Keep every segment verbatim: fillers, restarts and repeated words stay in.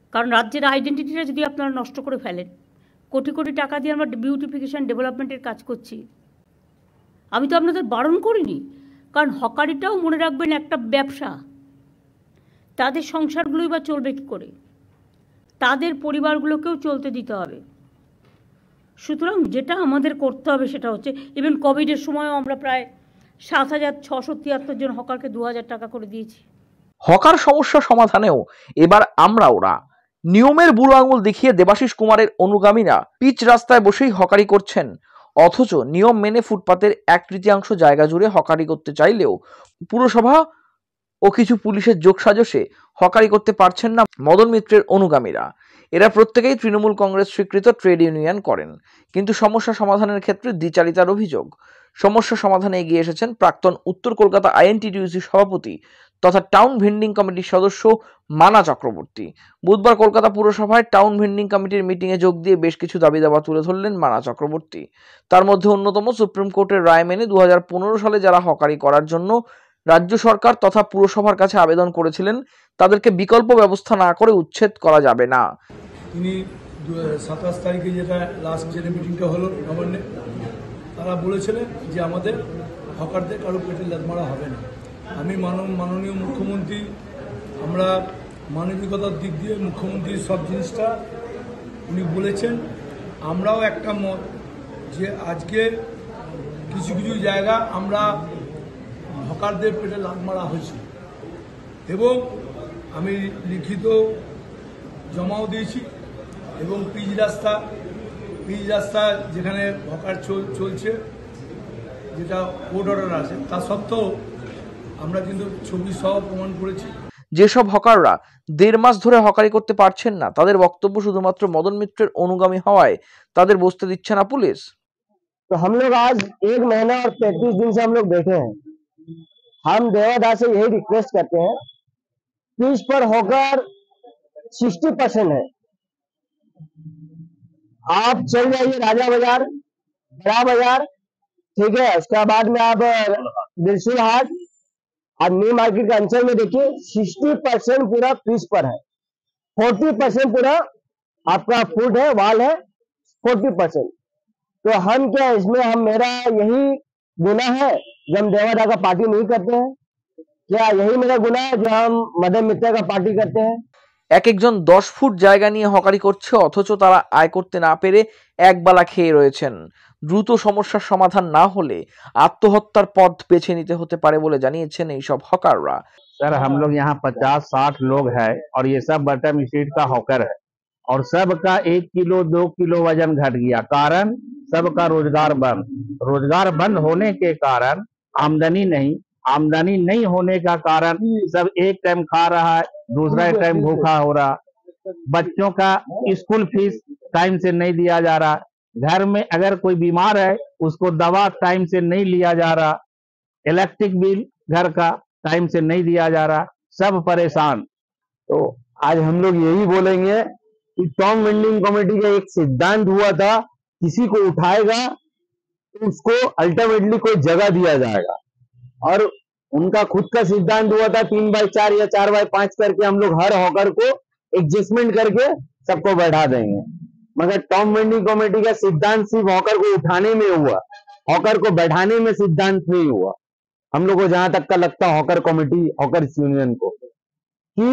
কারণ রাজ্যের আইডেন্টিটিটা যদি আপনারা নষ্ট করে ফেলেন, কোটি কোটি টাকা দিয়ে আমরা বিউটিফিকেশন ডেভেলপমেন্টের কাজ করছি, আমি তো আপনাদের বারণ করিনি। কারণ হকারিটাও মনে রাখবেন একটা ব্যবসা, তাদের সংসারগুলোই বা চলবে কী করে, তাদের পরিবারগুলোকেও চলতে দিতে হবে। সুতরাং যেটা আমাদের করতে হবে সেটা হচ্ছে, ইভেন কোভিডের সময়ও আমরা প্রায় সাত হাজার ছশো তিয়াত্তর জন হকারকে দু হাজার টাকা করে দিয়েছি। হকার সমস্যা সমাধানেও এবার আমরা ওরা নিয়মের বুড়ো আঙুল দেখিয়ে দেবাশিস কুমারের অনুগামীরা পিচ রাস্তায় বসেই হকারি করছেন, অথচ নিয়ম মেনে ফুটপাতের এক তৃতীয়াংশ জায়গা জুড়ে হকারি করতে চাইলেও পুরসভা ও কিছু পুলিশের যোগসাজশে হকারি করতে পারছেন না মদন মিত্রের অনুগামীরা। এরা প্রত্যেকেই তৃণমূল কংগ্রেস স্বীকৃত ট্রেড ইউনিয়ন করেন, কিন্তু সমস্যা সমাধানের ক্ষেত্রে দ্বিচারিতার অভিযোগ। সমস্যা সমাধানে এগিয়ে এসেছেন প্রাক্তন উত্তর কলকাতা আইএনটিটিউসি সভাপতি তথা টাউন ভেন্ডিং কমিটির সদস্য মানা চক্রবর্তী। বুধবার কলকাতা পুরসভায় টাউন ভেন্ডিং কমিটির মিটিংয়ে যোগ দিয়ে বেশ কিছু দাবি দাবা তুলে ধরলেন মানা চক্রবর্তী। তার মধ্যে অন্যতম সুপ্রিম কোর্টের রায় মেনে দু হাজার পনেরো সালে যারা হকারি করার জন্য রাজ্য সরকার তথা পুরসভার কাছে আবেদন করেছিলেন, তাদেরকে বিকল্প ব্যবস্থা না করে উচ্ছেদ করা যাবে না। তিনি সাতাশ তারিখে যেটা লাস্ট যেটা মিটিংটা হলো নবান্নে, তারা বলেছিলেন যে আমাদের হকারদের কারো পেটে লাথ মারা হবে না। আমি মানব মাননীয় মুখ্যমন্ত্রী, আমরা মানবিকতার দিক দিয়ে মুখ্যমন্ত্রীর সব জিনিসটা উনি বলেছেন। আমরাও একটা মত যে আজকে কিছু কিছু জায়গা আমরা হকারদের পেটে লাথ মারা হয়েছে এবং আমি লিখিত জমাও দিয়েছি। এবং পিচ রাস্তা পিচ রাস্তা যেখানে হকার চলছে, যেটা কোর্ট অর্ডার আছে, তা সত্ত্বেও আমরা কিন্তু ছবি সহ প্রমাণ করেছি। যেসব হকাররা দেড় মাস ধরে হকারি করতে পারছেন না, তাদের বক্তব্য শুধুমাত্র মদন মিত্রের অনুগামী হওয়ায় তাদের বসতে দিচ্ছে না পুলিশ। तो हम लोग आज एक महीना और पैंतीस दिन से हम लोग बैठे हैं। हम देवादास से यही रिक्वेस्ट करते हैं, पिच पर होकर सिक्सटी परसेंट है, आप चल जाइए राजा बाजार, बड़ा बाजार, ठीक है, उसके बाद में आप बिरसुल हाट और न्यू मार्केट के अंचल में देखिए सिक्सटी परसेंट पूरा पिच पर है, फोर्टी परसेंट पूरा आपका फुट है, वाल है, फोर्टी परसेंट। तो हम क्या इसमें हम मेरा यही गुनाह है जो हम देवादा का पार्टी नहीं करते हैं? क्या यही मेरा गुनाह है जो हम मदन मित्र का पार्टी करते हैं? এক একজন দশ ফুট জায়গা নিয়ে হকারি করছে, অথচ তারা আয় করতে না পেরে একবেলা খেয়ে রয়েছেন। দ্রুত সমস্যার সমাধান না হলে আত্মহত্যার পথ বেছে নিতে হতে পারে বলে জানিয়েছেন এইসব হকাররা। सर हम लोग यहाँ पचास साठ लोग हैं और ये सब बटम स्ट्रीट का हॉकर है और सबका एक किलो दो किलो वजन घट गया, कारण सबका रोजगार बंद। रोजगार बंद होने के कारण आमदनी नहीं, आमदनी नहीं होने का कारण सब एक टाइम खा रहा है, दूसरा टाइम भूखा हो रहा। बच्चों का स्कूल फीस टाइम से नहीं दिया जा रहा, घर में अगर कोई बीमार है उसको दवा टाइम से नहीं लिया जा रहा, इलेक्ट्रिक बिल घर का टाइम से नहीं दिया जा रहा, सब परेशान। तो आज हम लोग यही बोलेंगे कि टाउन वेंडिंग कमेटी का एक सिद्धांत हुआ था, किसी को उठाएगा तो उसको अल्टीमेटली कोई जगह दिया जाएगा, और उनका खुद का सिद्धांत हुआ था तीन बाई चार या चार बाई पांच करके हम लोग हर हॉकर को एडजस्टमेंट करके सबको बैठा देंगे। मगर टाउन वेंडिंग कमेटी का सिद्धांत सिर्फ हॉकर को उठाने में हुआ, हॉकर को बैठाने में सिद्धांत नहीं हुआ। हम लोग को जहां तक का लगता हॉकर कमेटी हॉकर यूनियन को कि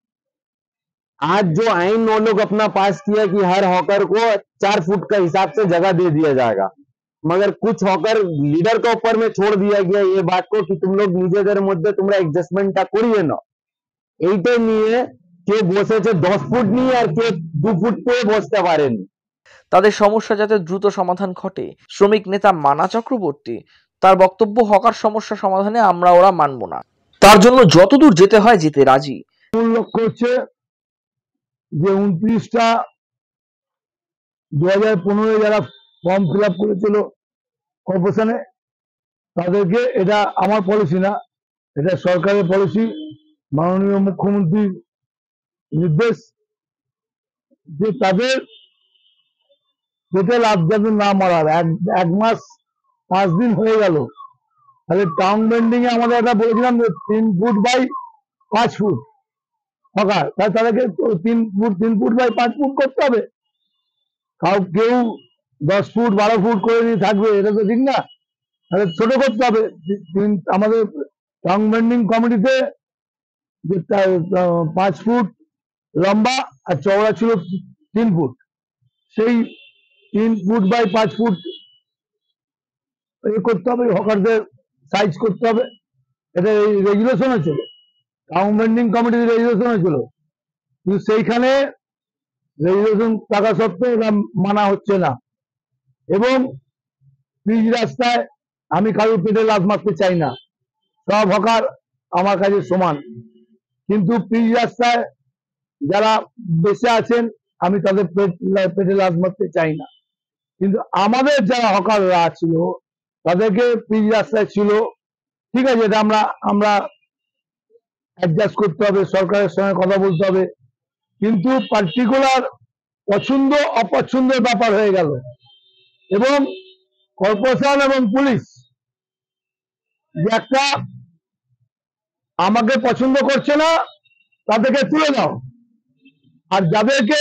आज जो आइन वो लोग अपना पास किया कि हर हॉकर को चार फुट का हिसाब से जगह दे दिया जाएगा, मगर कुछ हॉकर लीडर के ऊपर में छोड़ दिया गया ये बात को कि तुम लोग নিজেদের মধ্যে তোমরা এডজাস্টমেন্টটা করিয়ে নাও। এইটা নিয়ে কেউ বসেছে দশ ফুট নিয়ে আর কেউ দু ফুট পেয়ে বসতে পারেনি। তাদের সমস্যা যাতে দ্রুত সমাধান ঘটে, শ্রমিক নেতা মানা চক্রবর্তী তার বক্তব্য, হকার সমস্যা সমাধানে আমরা ওরা মানব না, তার জন্য যতদূর যেতে হয় যেতে রাজি। মূল লক্ষ্য হচ্ছে যে উনত্রিশটা দু হাজার পনেরো যারা ফর্ম ফিল আপ করেছিল কর্পোরেশনে, তাদেরকে, এটা আমার পলিসি না, এটা সরকারের পলিসি, মাননীয় মুখ্যমন্ত্রীর নির্দেশ যে তাদের পেটে লাভ যাতে না মারার। এক এক মাস পাঁচ দিন হয়ে গেল, তাহলে টাউন বেন্ডিং এ আমাদের একটা বলেছিলাম যে তিন ফুট বাই পাঁচ ফুট, হকার, তাহলে তাদেরকে তিন ফুট তিন ফুট বাই পাঁচ ফুট করতে হবে। কাউ কেউ দশ ফুট বারো ফুট করে নিয়ে থাকবে, এটা তো ঠিক না। তাহলে ছোট করতে হবে। আমাদের টাউন ভেন্ডিং কমিটিতে যে পাঁচ ফুট লম্বা আর চওড়া ছিল তিন ফুট, সেই তিন ফুট বাই পাঁচ ফুট এ করতে হবে, হকারদের সাইজ করতে হবে। এটা রেগুলেশনে ছিল, টাউন ভেন্ডিং কমিটির রেগুলেশনে ছিল, কিন্তু সেইখানে রেগুলেশন থাকা সত্ত্বেও এটা মানা হচ্ছে না। এবং পিচ রাস্তায় আমি কারোর পেটে লাথ মারতে চাই না, সব হকার আমার কাছে সমান, কিন্তু পিচ রাস্তায় যারা বেঁচে আছেন আমি তাদের পেটে লাথ মারতে চাই না। কিন্তু আমাদের যারা হকাররা ছিল তাদেরকে পিচ রাস্তায় ছিল, ঠিক আছে, এটা আমরা আমরা অ্যাডজাস্ট করতে হবে, সরকারের সঙ্গে কথা বলতে হবে, কিন্তু পার্টিকুলার পছন্দ অপছন্দের ব্যাপার হয়ে গেল। এবং কর্পোরেশন এবং পুলিশ যে একটা আমাকে পছন্দ করছে না তাদেরকে তুলে দাও, আর যাদেরকে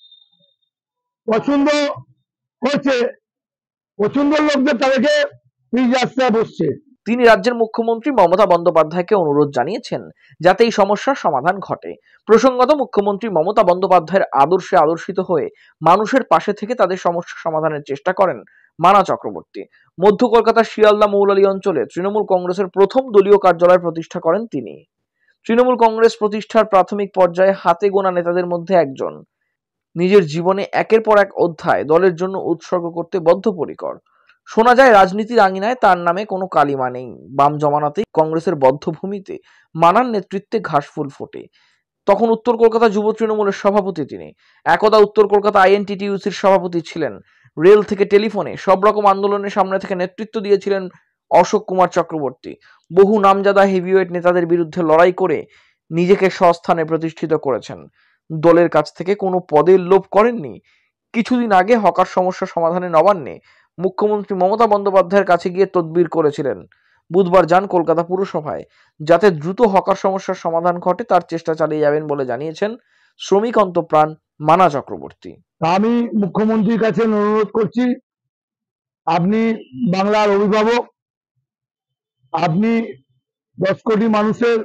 পছন্দ করছে পছন্দের লোকদের তাদেরকে পিচ রাস্তায় বসছে। তিনি রাজ্যের মুখ্যমন্ত্রী মমতা বন্দ্যোপাধ্যায়কে অনুরোধ জানিয়েছেন যাতে এই সমস্যার সমাধান ঘটে। প্রসঙ্গত, মুখ্যমন্ত্রী মমতা বন্দ্যোপাধ্যায়ের আদর্শে আদর্শিত হয়ে মানুষের পাশে থেকে তাদের সমস্যা সমাধানের চেষ্টা করেন মানা চক্রবর্তী। মধ্য কলকাতার শিয়ালদা মৌলালী অঞ্চলে তৃণমূল কংগ্রেসের প্রথম দলীয় কার্যালয় প্রতিষ্ঠা করেন তিনি। তৃণমূল কংগ্রেস প্রতিষ্ঠার প্রাথমিক পর্যায়ে হাতে গোনা নেতাদের মধ্যে একজন। নিজের জীবনে একের পর এক অধ্যায় দলের জন্য উৎসর্গ করতে বদ্ধপরিকর। শোনা যায় রাজনীতির আঙিনায় তার নামে কোনো কালিমা নেই। বাম জমানাতেই কংগ্রেসের বদ্ধভূমিতে মানার নেতৃত্বে ঘাসফুল ফোটে। তখন উত্তর কলকাতা যুব তৃণমূলের সভাপতি তিনি। একদা উত্তর কলকাতা আইএনটিটিইউসির সভাপতি ছিলেন। রেল থেকে টেলিফোনে সব রকম আন্দোলনের সামনে থেকে নেতৃত্ব দিয়েছিলেন অশোক কুমার চক্রবর্তী। বহু নামজাদা হেভিওয়েট নেতাদের বিরুদ্ধে লড়াই করে নিজেকে স্বস্থানে প্রতিষ্ঠিত করেছেন। দলের কাছ থেকে কোনো পদের লোভ করেননি। কিছুদিন আগে হকার সমস্যা সমাধানে নবান্নে মুখ্যমন্ত্রী মমতা বন্দ্যোপাধ্যায়ের কাছে গিয়ে তদবির করেছিলেন। বুধবার যান কলকাতা পুরসভায়। যাতে দ্রুত হকার সমস্যার সমাধান ঘটে তার চেষ্টা চালিয়ে যাবেন বলে জানিয়েছেন শ্রমিক অন্তপ্রাণ মানা চক্রবর্তী। আমি মুখ্যমন্ত্রীর কাছে অনুরোধ করছি, আপনি বাংলার অভিভাবক, আপনি দশ কোটি মানুষের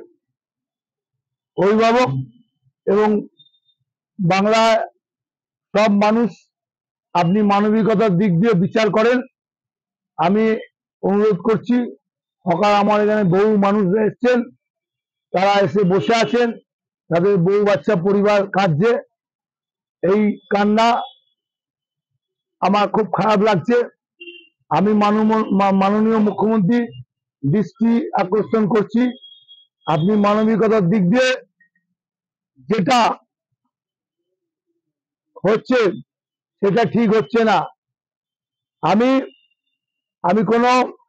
অভিভাবক এবং বাংলায় সব মানুষ, আপনি মানবিকতার দিক দিয়ে বিচার করেন। আমি অনুরোধ করছি, হকার আমার এখানে বহু মানুষরা এসছেন, তারা এসে বসে আছেন, তাদের বউ বাচ্চা পরিবার কাঁদছে। এই কান্না আমার খুব খারাপ লাগছে। আমি মাননীয় মুখ্যমন্ত্রী দৃষ্টি আকর্ষণ করছি, আপনি মানবিকতার দিক দিয়ে যেটা হচ্ছে সেটা ঠিক হচ্ছে না। আমি আমি কোনো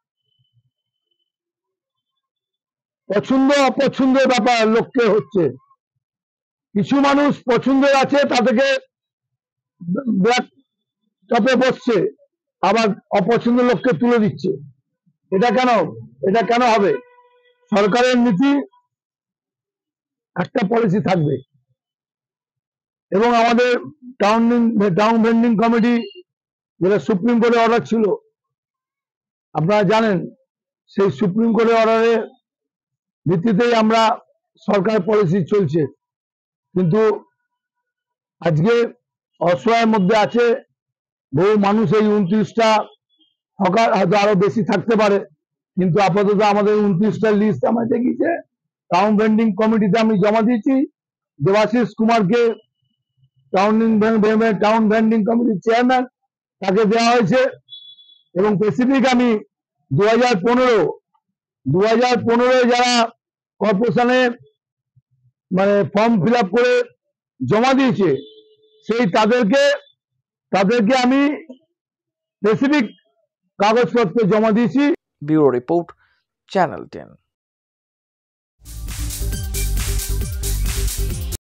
পছন্দ অপছন্দের ব্যাপার লোককে হচ্ছে, কিছু মানুষ পছন্দের আছে তাদেরকে ব্ল্যাক টপে বসছে, আবার অপছন্দের লোককে তুলে দিচ্ছে। এটা কেন এটা কেন হবে? সরকারের নীতি একটা পলিসি থাকবে। এবং আমাদের টাউন টাউন ভেন্ডিং কমিটি যেটা সুপ্রিম কোর্টের অর্ডার ছিল, আপনারা জানেন, সেই সুপ্রিম কোর্টের অর্ডারের ভিত্তিতেই আমরা সরকার পলিসি চলছে। কিন্তু আজকে অসহায়ের মধ্যে আছে বহু মানুষ। এই উনত্রিশটা হকার হয়তো আরো বেশি থাকতে পারে, কিন্তু আপাতত আমাদের উনত্রিশটা লিস্ট আমার দেখিয়েছে। টাউন ভেন্ডিং কমিটিতে আমি জমা দিয়েছি, দেবাশিস কুমারকে টাউন টাউন ভেন্ডিং কমিটির চেয়ারম্যান তাকে দেওয়া হয়েছে। এবং স্পেসিফিক আমি দু হাজার পনেরো দু হাজার পনেরো যারা কর্পোরেশনে মানে ফর্ম ফিল আপ করে জমা দিয়েছে, সেই তাদেরকে তাদেরকে আমি স্পেসিফিক কাগজপত্র জমা দিয়েছি। Bureau report, channel ten.